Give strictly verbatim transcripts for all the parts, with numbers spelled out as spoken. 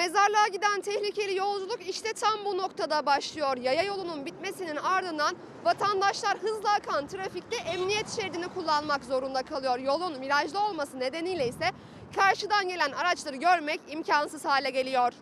Mezarlığa giden tehlikeli yolculuk işte tam bu noktada başlıyor. Yaya yolunun bitmesinin ardından vatandaşlar hızla akan trafikte emniyet şeridini kullanmak zorunda kalıyor. Yolun virajlı olması nedeniyle ise karşıdan gelen araçları görmek imkansız hale geliyor.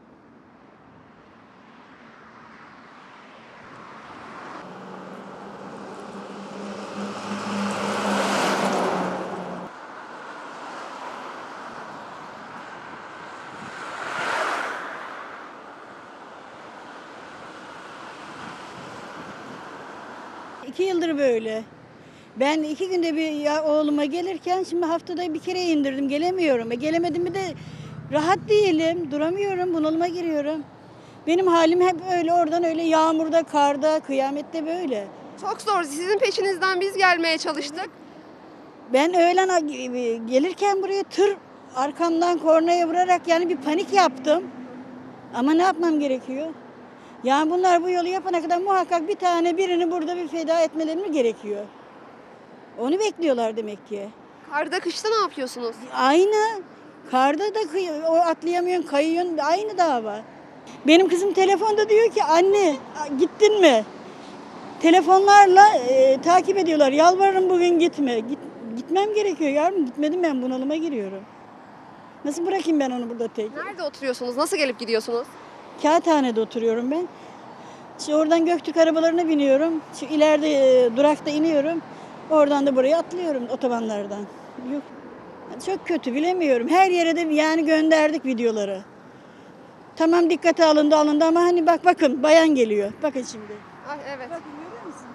İki yıldır böyle. Ben iki günde bir ya oğluma gelirken şimdi haftada bir kere indirdim. Gelemiyorum. E gelemedim mi de rahat değilim. Duramıyorum. Bunalıma giriyorum. Benim halim hep öyle oradan öyle yağmurda, karda, kıyamette böyle. Çok zor. Sizin peşinizden biz gelmeye çalıştık. Ben öğlen gelirken buraya tır arkamdan kornaya vurarak yani bir panik yaptım. Ama ne yapmam gerekiyor? Yani bunlar bu yolu yapana kadar muhakkak bir tane birini burada bir feda etmeleri gerekiyor. Onu bekliyorlar demek ki. Karda kışta ne yapıyorsunuz? Aynı. Karda da kıy- o atlayamıyorsun, kayıyorsun. Aynı dava. Benim kızım telefonda diyor ki anne gittin mi? Telefonlarla e, takip ediyorlar. Yalvarırım bugün gitme. Git, gitmem gerekiyor yavrum. Gitmedim ben bunalıma giriyorum. Nasıl bırakayım ben onu burada tek? Nerede oturuyorsunuz? Nasıl gelip gidiyorsunuz? Kağıthane'de oturuyorum ben. Şimdi oradan Göktürk arabalarına biniyorum. Şu ileride e, durakta iniyorum. Oradan da buraya atlıyorum otobanlardan. Yok. Çok kötü bilemiyorum. Her yere de yani gönderdik videoları. Tamam dikkate alındı alındı ama hani bak bakın bayan geliyor. Bakın şimdi. Ah evet. Bakın görüyor musun?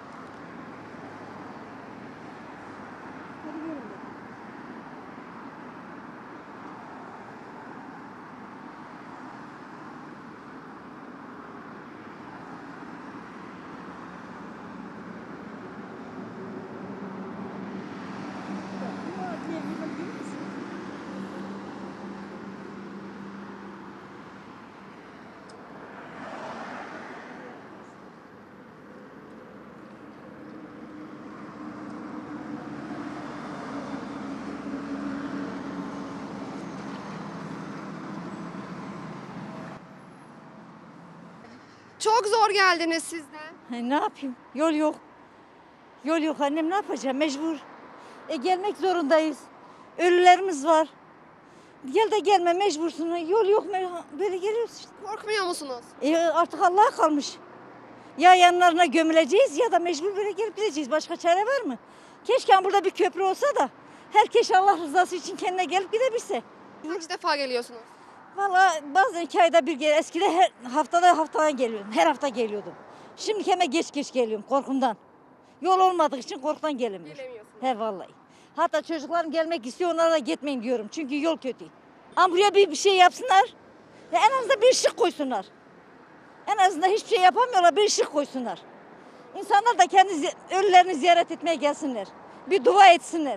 Hadi görün bakın. Çok zor geldiniz siz de. E, ne yapayım? Yol yok. Yol yok annem ne yapacağım? Mecbur. E gelmek zorundayız. Ölülerimiz var. Gel de gelme mecbursun. Yol yok böyle geliyoruz işte. Korkmuyor musunuz? E artık Allah'a kalmış. Ya yanlarına gömüleceğiz ya da mecbur böyle gelip gideceğiz. Başka çare var mı? Keşke burada bir köprü olsa da herkes Allah rızası için kendine gelip gidebilse. Kaç defa geliyorsunuz? Vallahi bazen iki ayda bir gel. Eskiden her haftada haftada geliyordum. Her hafta geliyordum. Şimdi hemen geç geç geliyorum korkumdan. Yol olmadığı için korkudan gelemiyorum. Gelemiyorsunuz. He vallahi. Hatta çocuklarım gelmek istiyor onlara da gitmeyin diyorum. Çünkü yol kötü. Ama buraya bir, bir şey yapsınlar. Ya en azından bir ışık koysunlar. En azından hiçbir şey yapamıyorlar bir ışık koysunlar. İnsanlar da kendi zi- ölülerini ziyaret etmeye gelsinler. Bir dua etsinler.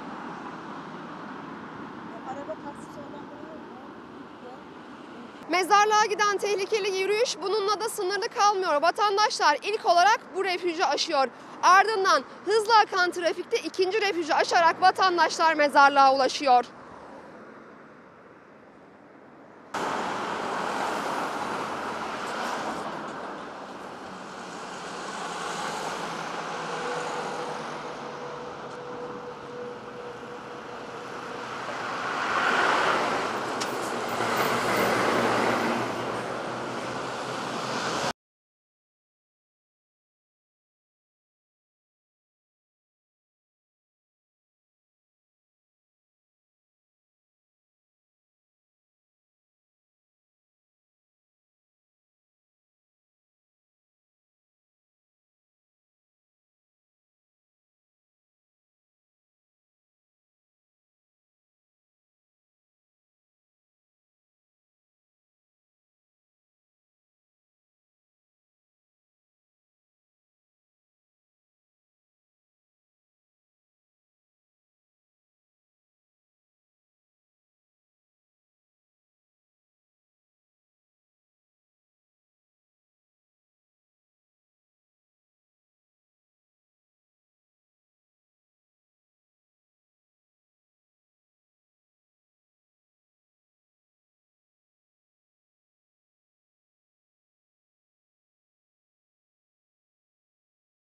Mezarlığa giden tehlikeli yürüyüş bununla da sınırlı kalmıyor. Vatandaşlar ilk olarak bu refüjü aşıyor. Ardından hızla akan trafikte ikinci refüjü aşarak vatandaşlar mezarlığa ulaşıyor.